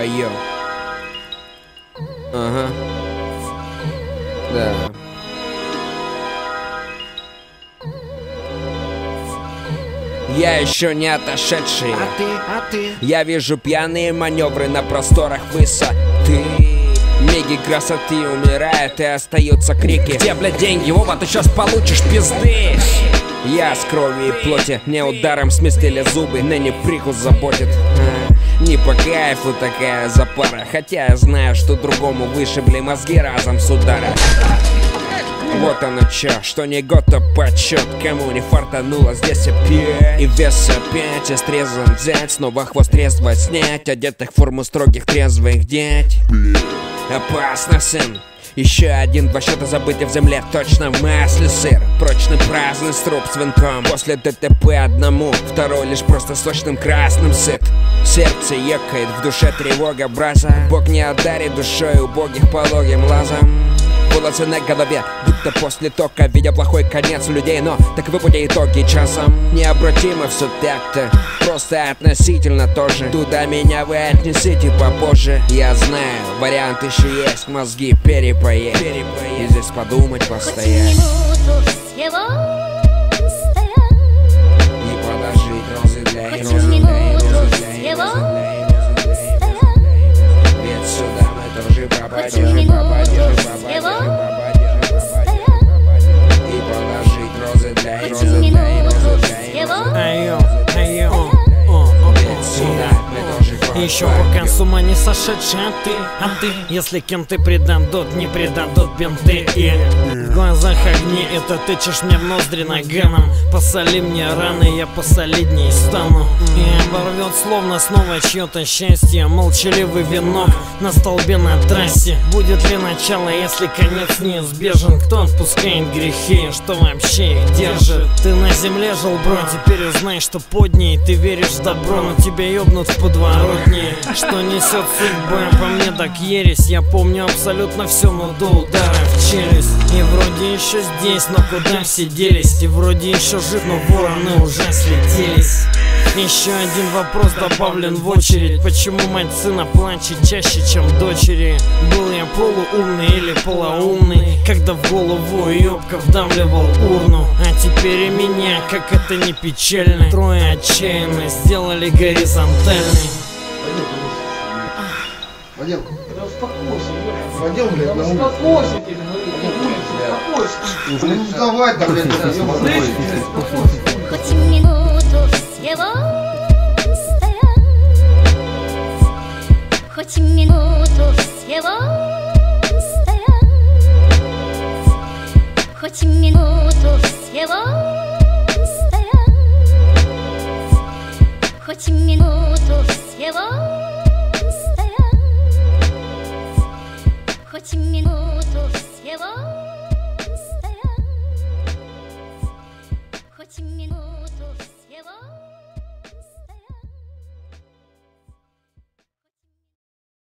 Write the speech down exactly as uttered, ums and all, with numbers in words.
Айо. Ага. Да. Я еще не отошедший. А ты, а ты? Я вижу пьяные маневры на просторах высоты. Меги красоты умирают и остаются крики: где, блядь, деньги, Вова, ты сейчас получишь пизды. Я с кровью и плоти, мне ударом сместили зубы, ныне прикус заботит. а, Не по кайфу такая запара, хотя я знаю, что другому вышибли мозги разом с удара. Вот оно чё, что не год, то почет. Кому не фартануло, здесь опять. И вес опять истрезан взять, снова хвост трезво снять, одетых в форму строгих трезвых деть. Опасно, сын. Еще один, два счета забыты в земле, точно в масле сыр. Прочный праздный струп с венком, после ДТП одному, второй лишь просто сочным красным сыт. Сердце ёкает, в душе тревога браза. Бог не одарит душой убогих пологим лазом. Волосы на голове, будто после тока, видя плохой конец у людей, но таковы пути итоги часом. Необратимо все так-то, просто относительно тоже. Туда меня вы отнесите попозже. Я знаю, вариант еще есть, мозги перепоесть, перепоесть. И здесь подумать постоять. И положить розы для розы для розы для розы. Ведь сюда мы тоже попадем, попадем, попадем. И положить розы для розы для розы для розы. Ведь сюда мы тоже попадем. Еще пока с ума не сошедший, а ты, а ты, если кем ты предадут, не предадут бинты. И в глазах огни, это тычешь мне в ноздри наганом. Посоли мне раны, я посолидней стану. И оборвет словно снова чье-то счастье. Молчаливый венок на столбе на трассе. Будет ли начало, если конец неизбежен? Кто отпускает грехи, что вообще их держит? Ты на земле жил, бро, теперь узнай, что под ней. Ты веришь в добро, но тебя ёбнут в подворотне. Что несет судьба, по мне так ересь. Я помню абсолютно все, но до удара в челюсть. И вроде еще здесь, но куда все делись? И вроде еще жив, но вороны уже слетелись. Еще один вопрос добавлен в очередь: почему мать сына плачет чаще, чем дочери? Был я полуумный или полоумный, когда в голову ёбка вдавливал урну? А теперь и меня, как это не печально, трое отчаянно сделали горизонтальный. Пойдем. Да успокойся, Лёха. Пойдем, блядь, Да на улицу. успокойся, тебе говорю. Успокойся. Ну вставай там, блядь, Слышишь, успокойся. Хоть минуту всего стоять, хоть минуту всего стоять, хоть минуту всего стоять, хоть минуту всего стоять, хоть минуту всего.